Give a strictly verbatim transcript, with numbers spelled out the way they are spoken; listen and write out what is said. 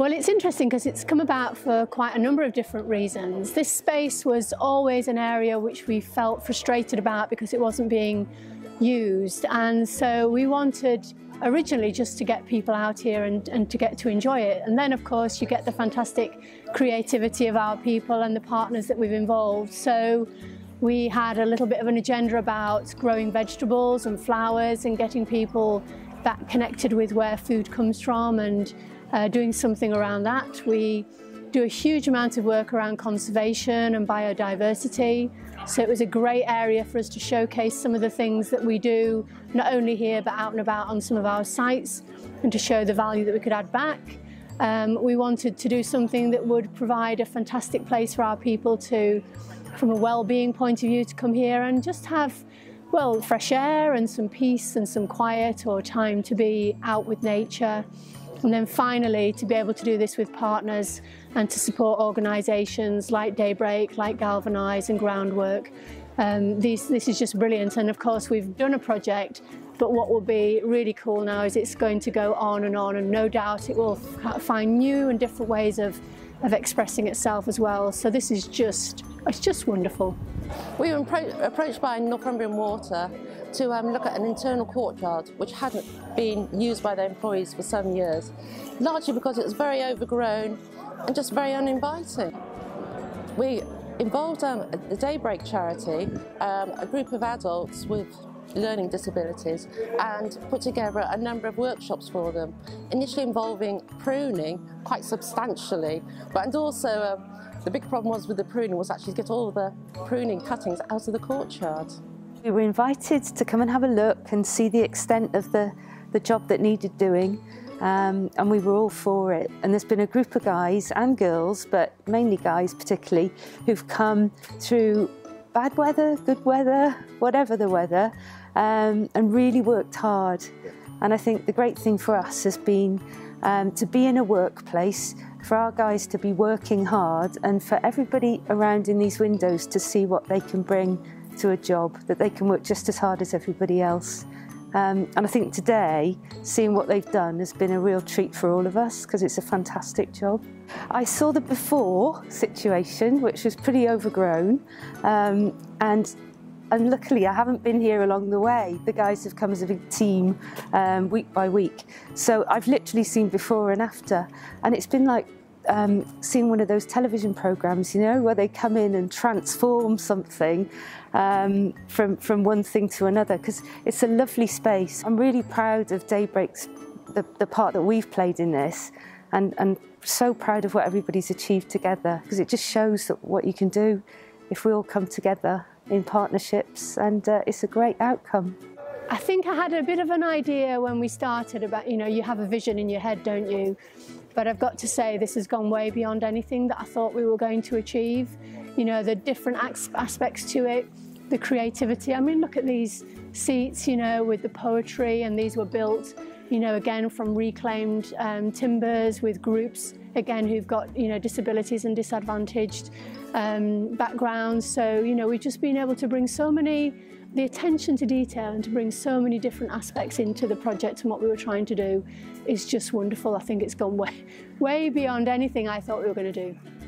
Well, it's interesting because it's come about for quite a number of different reasons. This space was always an area which we felt frustrated about because it wasn't being used, and so we wanted originally just to get people out here and, and to get to enjoy it. And then of course you get the fantastic creativity of our people and the partners that we've involved. So we had a little bit of an agenda about growing vegetables and flowers and getting people that connected with where food comes from and uh, doing something around that. We do a huge amount of work around conservation and biodiversity. So it was a great area for us to showcase some of the things that we do, not only here but out and about on some of our sites, and to show the value that we could add back. Um, we wanted to do something that would provide a fantastic place for our people to, from a well-being point of view, to come here and just have, well, fresh air and some peace and some quiet or time to be out with nature. And then finally, to be able to do this with partners and to support organisations like Daybreak, like Galvanise and Groundwork. Um, these, this is just brilliant. And of course, we've done a project, but what will be really cool now is it's going to go on and on, and no doubt it will find new and different ways of, of expressing itself as well. So this is just, it's just wonderful. We were approached by Northumbrian Water to um, look at an internal courtyard which hadn't been used by their employees for some years, largely because it was very overgrown and just very uninviting. We involved um, the Daybreak charity, um, a group of adults with learning disabilities, and put together a number of workshops for them, initially involving pruning quite substantially, but and also um, the big problem was with the pruning was actually to get all the pruning cuttings out of the courtyard. We were invited to come and have a look and see the extent of the, the job that needed doing, um, and we were all for it. And there's been a group of guys and girls, but mainly guys particularly, who've come through bad weather, good weather, whatever the weather, um, and really worked hard. And I think the great thing for us has been um, to be in a workplace, for our guys to be working hard, and for everybody around in these windows to see what they can bring to a job, that they can work just as hard as everybody else. Um, and I think today, seeing what they've done has been a real treat for all of us, because it's a fantastic job. I saw the before situation, which was pretty overgrown, um, and And luckily, I haven't been here along the way. The guys have come as a big team, um, week by week. So I've literally seen before and after. And it's been like um, seeing one of those television programs, you know, where they come in and transform something um, from, from one thing to another, because it's a lovely space. I'm really proud of Daybreak's, the, the part that we've played in this, and, and so proud of what everybody's achieved together, because it just shows that what you can do if we all come together in partnerships, and uh, it's a great outcome. I think I had a bit of an idea when we started about, you know, you have a vision in your head, don't you? But I've got to say this has gone way beyond anything that I thought we were going to achieve. You know, the different aspects to it, the creativity. I mean, look at these seats, you know, with the poetry, and these were built, you know, again from reclaimed um, timbers with groups, again, who've got, you know, disabilities and disadvantaged um, backgrounds. So, you know, we've just been able to bring so many, the attention to detail, and to bring so many different aspects into the project, and what we were trying to do is just wonderful. I think it's gone way, way beyond anything I thought we were going to do.